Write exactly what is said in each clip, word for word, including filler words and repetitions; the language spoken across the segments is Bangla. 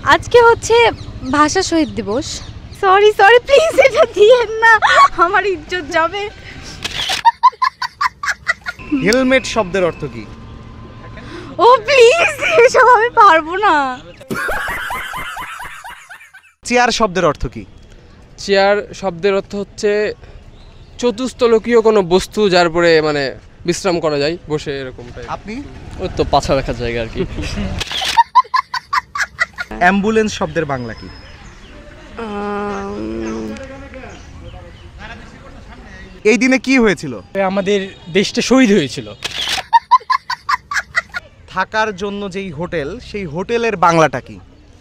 আজকে হচ্ছে ভাষা শহীদ দিবস। সরি সরি প্লিজ এটা দিয়েন না, আমার ইজ্জত যাবে। হেলমেট শব্দের অর্থ কি? ও প্লিজ, এসব আমি পারবো না। চেয়ার শব্দের অর্থ কি? চেয়ার শব্দের অর্থ হচ্ছে চতুস্তলকীয় কোনো বস্তু যার পরে মানে বিশ্রাম করা যায়, বসে এরকম টাইপ। আপনি? ওই তো পাছা রাখার জায়গা আর কি। অ্যাম্বুলেন্স শব্দের বাংলা কি? এই দিনে কি হয়েছিল? আমাদের দেশটা শহীদ হয়েছিল। থাকার জন্য যেই হোটেল, সেই হোটেলের বাংলাটা কি?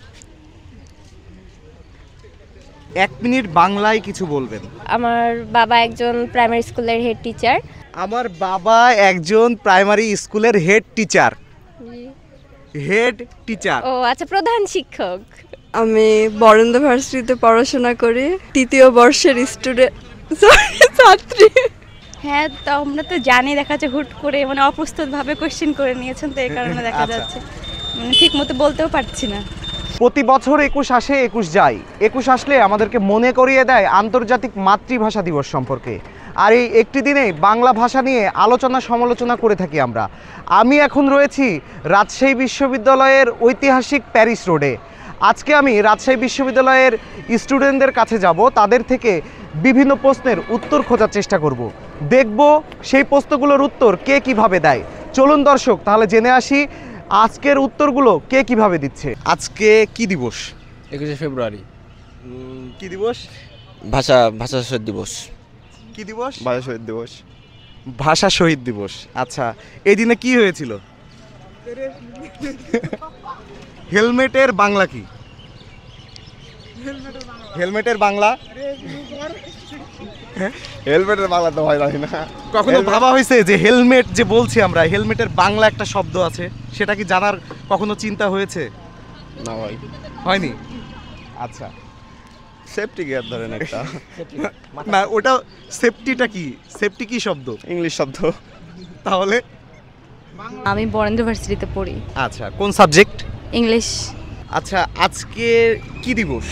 এক মিনিট বাংলায় কিছু বলবেন। আমার বাবা একজন প্রাইমারি স্কুলের হেড টিচার। আমার বাবা একজন প্রাইমারি স্কুলের হেড টিচার। হেড টিচার ও আচ্ছা, প্রধান শিক্ষক। আমি বরেন্দ্র ভার্সিটিতে পড়াশোনা করি, তৃতীয় বর্ষের স্টুডেন্ট, ছাত্রী। হ্যাঁ, তো আমরা তো জানি, দেখা যাচ্ছে হুট করে মানে অপ্রস্তুতভাবে কোশ্চেন করে নিয়েছেন, তো এই কারণে দেখা যাচ্ছে মানে ঠিক মতো বলতেও পারছি না। প্রতি বছর একুশ আসে একুশ যায়, একুশ আসলে আমাদেরকে মনে করিয়ে দেয় আন্তর্জাতিক মাতৃভাষা দিবস সম্পর্কে। আর এই একটি দিনে বাংলা ভাষা নিয়ে আলোচনা সমালোচনা করে থাকি আমরা। আমি এখন রয়েছি রাজশাহী বিশ্ববিদ্যালয়ের ঐতিহাসিক প্যারিস রোডে। আজকে আমি রাজশাহী বিশ্ববিদ্যালয়ের স্টুডেন্টদের কাছে যাব, তাদের থেকে বিভিন্ন প্রশ্নের উত্তর খোঁজার চেষ্টা করব, দেখব সেই প্রশ্নগুলোর উত্তর কে কিভাবে দেয়। চলুন দর্শক, তাহলে জেনে আসি আজকের উত্তরগুলো কে কিভাবে দিচ্ছে। আজকে কি দিবস? একুশে ফেব্রুয়ারি। কি দিবস? ভাষা ভাষা শহীদ দিবস। কি দিবস? ভাষা শহীদ দিবস। ভাষা শহীদ দিবস। আচ্ছা, এই দিনে কি হয়েছিল? হেলমেটের বাংলা কি? হেলমেটের বাংলা হেলমেটের বাংলা তো হয় জানি না। কখনো ভাবা হয়েছে যে হেলমেট যে বলছি আমরা, হেলমেটের বাংলা একটা শব্দ আছে, সেটা কি জানার কখনো চিন্তা হয়েছে? না ভাই, হয়নি। আচ্ছা, সেফটি গিয়ার ধরেন একটা। না, ওটা সেফটিটা কি? সেফটি কি শব্দ? ইংলিশ শব্দ। তাহলে আমি বরেন্দ্র ভার্সিটিতে পড়ি। আচ্ছা, কোন সাবজেক্ট? ইংলিশ। আচ্ছা, আজকে কি দিবস?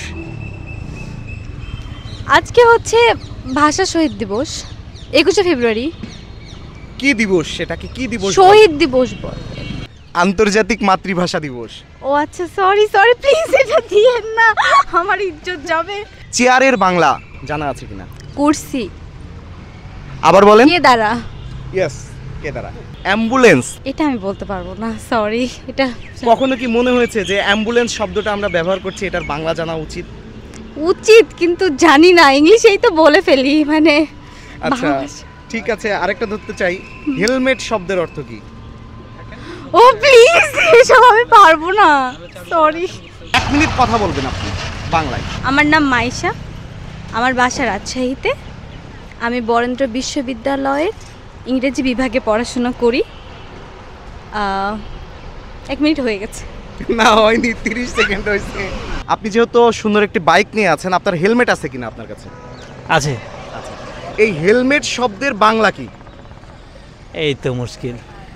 আজকে হচ্ছে ভাষা শহীদ দিবস, একুশে ফেব্রুয়ারি। কি দিবস সেটাকে কি দিবস? শহীদ দিবস বলে। আন্তর্জাতিক মাতৃভাষা দিবস। ও আচ্ছা, সরি সরি প্লিজ এটা দিয়েন না, আমার ইজ্জত যাবে। চেয়ারের বাংলা জানা আছে কিনা? কুরসি। আবার বলেন। কে দ্বারা? ইয়েস, কে দ্বারা? অ্যাম্বুলেন্স। এটা আমি বলতে পারবো না, সরি। এটা কখনো কি মনে হয়েছে যে অ্যাম্বুলেন্স শব্দটা আমরা ব্যবহার করছি, এটার বাংলা জানা উচিত? উচিত, কিন্তু জানি না, ইংলিশেই তো বলে ফেলি মানে। আচ্ছা ঠিক আছে, আরেকটা ধরতে চাই। হেলমেট শব্দের অর্থ কি? ও প্লিজ, এসব আমি পারবো না, সরি। এক মিনিট কথা বলবেন আপনি বাংলায়। আমার নাম মাইশা, আমার বাসা রাজশাহীতে। আমি বরেন্দ্র বিশ্ববিদ্যালয়ের ইংরেজি বিভাগে পড়াশোনা করি। এক মিনিট হয়ে গেছে। না হয়নি, তিরিশ সেকেন্ড হয়েছে। আপনি যেহেতু সুন্দর একটি বাইক নিয়ে আছেন, আপনার হেলমেট আছে কিনা আপনার কাছে? আছে। আচ্ছা, এই হেলমেট শব্দের বাংলা কি? এই তো মুশকিল।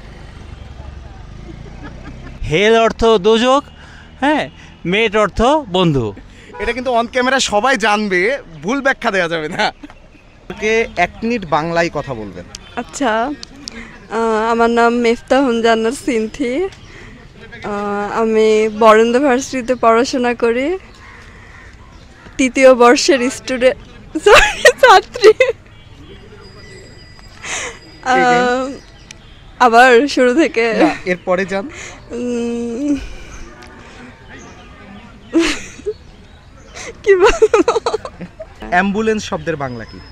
হেল অর্থ দোজক, হ্যাঁ, মেট অর্থ বন্ধু। এটা কিন্তু অন ক্যামেরা সবাই জানবে, ভুল ব্যাখ্যা দেওয়া যাবে না। ওকে, এক মিনিট বাংলায় কথা বলবেন। আচ্ছা, আমার নাম মেফতাহুন জান্নাত সিনথি। আমি বরেন্দ্র ভার্সিটিতে পড়াশোনা করি, তৃতীয় বর্ষের স্টুডেন্ট, ছাত্রী। আবার শুরু থেকে এরপরে যান। কি বলবো? অ্যাম্বুলেন্স শব্দের বাংলা কি?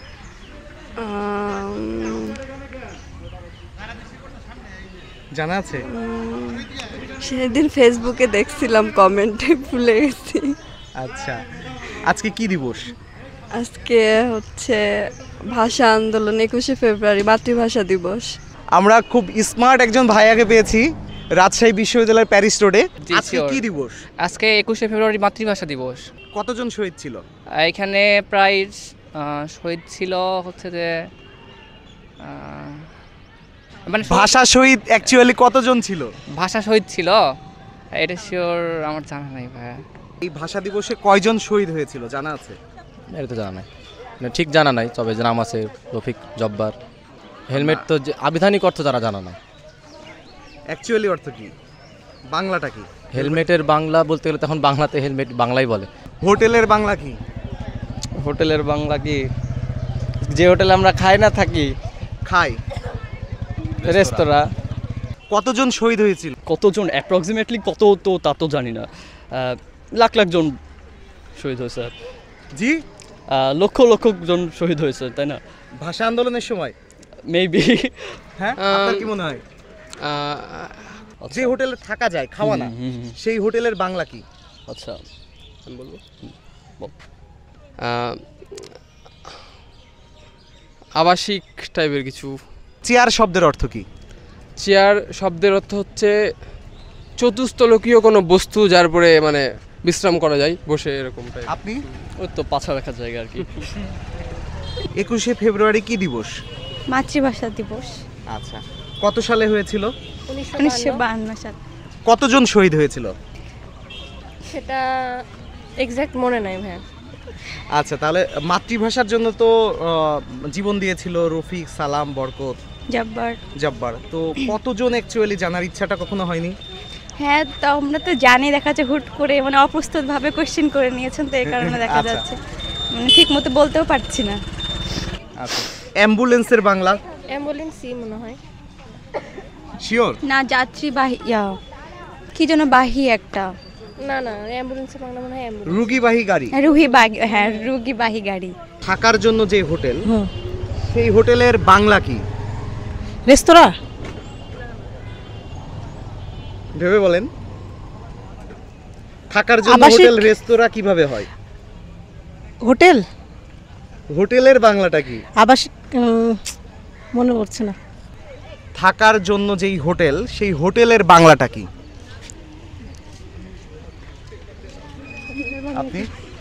জানা আছে? সেদিন ফেসবুকে দেখছিলাম, কমেন্টে ভুলে গেছি। আচ্ছা, আজকে কি দিবস? আজকে হচ্ছে ভাষা আন্দোলন, একুশে ফেব্রুয়ারি, মাতৃভাষা দিবস। আমরা খুব স্মার্ট একজন ভাইয়াকে পেয়েছি রাজশাহী বিশ্ববিদ্যালয়ের প্যারিস রোডে। আজকে কি দিবস? আজকে একুশে ফেব্রুয়ারি মাতৃভাষা দিবস। কতজন শহীদ ছিল এখানে? প্রায় শহীদ ছিল হচ্ছে যে মানে ভাষা শহীদ অ্যাকচুয়ালি কতজন ছিল? ভাষা শহীদ ছিল এটা শিওর আমার জানা নাই ভাইয়া। এই ভাষা দিবসে কয়জন শহীদ হয়েছিল জানা আছে? এটা তো জানা নাই, মানে ঠিক জানা নাই, তবে নাম আছে রফিক, জব্বার। হেলমেট তো যে আবিধানিক অর্থ যারা জানা নাই। অ্যাকচুয়ালি অর্থ কি, বাংলাটা কি? হেলমেটের বাংলা বলতে গেলে তখন বাংলাতে হেলমেট বাংলাই বলে। হোটেলের বাংলা কি? হোটেলের বাংলা কি, যে হোটেলে আমরা খাই না থাকি, খাই, রেস্তোরাঁ। কতজন শহীদ হয়েছিল? কতজন অ্যাপ্রক্সিমেটলি কত তো তা তো জানি না, আহ, লাখ লাখ জন শহীদ হয়েছে। জি, আহ, লক্ষ লক্ষ জন শহীদ হয়েছে, তাই না? ভাষা আন্দোলনের সময় মেবি। হ্যাঁ, আপনার কি মনে হয়? যে হোটেলে থাকা যায়, খাওয়া না, সেই হোটেলের বাংলা কি? আচ্ছা, আমি বলবো বল। আহ, আবাসিক টাইপের কিছু। চেয়ার শব্দের অর্থ কি? চেয়ার শব্দের অর্থ হচ্ছে চতুস্তলকীয় কোনো বস্তু যার উপরে মানে বিশ্রাম করা যায়, বসে এরকম টাইপ। আপনি? ওই তো পাছা রাখার জায়গা আর কি। একুশে ফেব্রুয়ারি কি দিবস? মাতৃভাষা দিবস। আচ্ছা, কত সালে হয়েছিল? উনিশশো বাহান্ন সাল। কতজন শহীদ হয়েছিল? সেটা এক্সাক্ট মনে নাই ভাই। আচ্ছা, তাহলে মাতৃভাষার জন্য তো আহ, জীবন দিয়েছিল রফিক, সালাম, বরকত, জব্বার। জব্বার। তো কতজন অ্যাকচুয়ালি জানার ইচ্ছাটা কখনো হয়নি? হ্যাঁ, তো আমরা তো জানি, দেখা যাচ্ছে হুট করে মানে অপ্রস্তুত ভাবে কোশ্চেন করে নিয়েছেন, তো এই কারণে দেখা আচ্ছা। যাচ্ছে মানে ঠিক মতো বলতেও পারছি না। আচ্ছা, অ্যাম্বুলেন্সের বাংলা? অ্যাম্বুলেন্সই মনে হয়। শিওর? না, যাত্রীবাহী ইয়া, কি যেন বাহী একটা। না না, অ্যাম্বুলেন্সের বাংলা মনে হয় অ্যাম্বুলেন্স। রুগীবাহী গাড়ি? হ্যাঁ, রুগীবাহী, হ্যাঁ রুগীবাহী গাড়ি। থাকার জন্য যে হোটেল, সেই হোটেলের বাংলা কি? রেস্তোরাঁ। ভেবে বলেন, থাকার জন্য আবাসিক? হোটেল, রেস্তোরাঁ কিভাবে হয়? হোটেল। হোটেলের বাংলাটা কি? আবাসিক, উম, মনে পড়ছে না। থাকার জন্য যেই হোটেল, সেই হোটেলের বাংলাটা কি? আপনি?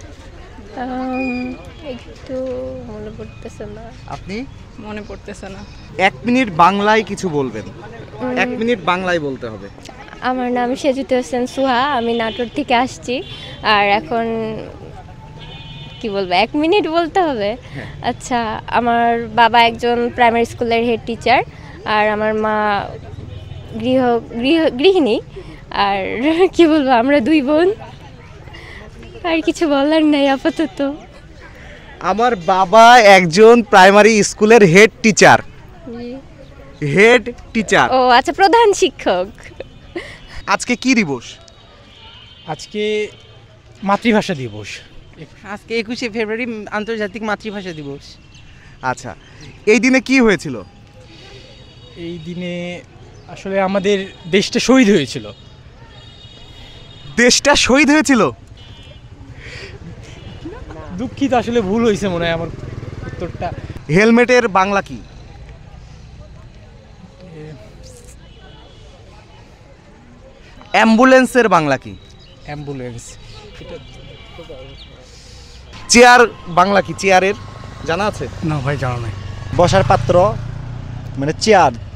একটু মনে পড়তেছে না। আপনি? মনে পড়তেছে না। এক মিনিট বাংলায় কিছু বলবেন, এক মিনিট বাংলায় বলতে হবে। আমার নাম সেজুতে হোসেন সুহা, আমি নাটোর থেকে আসছি। আর এখন কি বলবো, এক মিনিট বলতে হবে? আচ্ছা, আমার বাবা একজন প্রাইমারি স্কুলের হেড টিচার, আর আমার মা গৃহ গৃহ গৃহিণী। আর কি বলবো, আমরা দুই বোন। আর কিছু বলার নাই আপাতত। আমার বাবা একজন প্রাইমারি স্কুলের হেড টিচার। Head teacher. ও আচ্ছা, প্রধান শিক্ষক। আজকে কি দিবস? আজকে মাতৃভাষা দিবস। আজকে একুশে ফেব্রুয়ারি আন্তর্জাতিক মাতৃভাষা দিবস। আচ্ছা, এই দিনে কি হয়েছিল? এই দিনে আসলে আমাদের দেশটা শহীদ হয়েছিল। দেশটা শহীদ হয়েছিল? দুঃখিত, আসলে ভুল হয়েছে মনে হয় আমার উত্তরটা। হেলমেটের বাংলা কি? অ্যাম্বুলেন্সের বাংলা কি? অ্যাম্বুলেন্স। চেয়ার বাংলা কি? চেয়ারের জানা আছে? না ভাই, জানা নাই। বসার পাত্র মানে চেয়ার।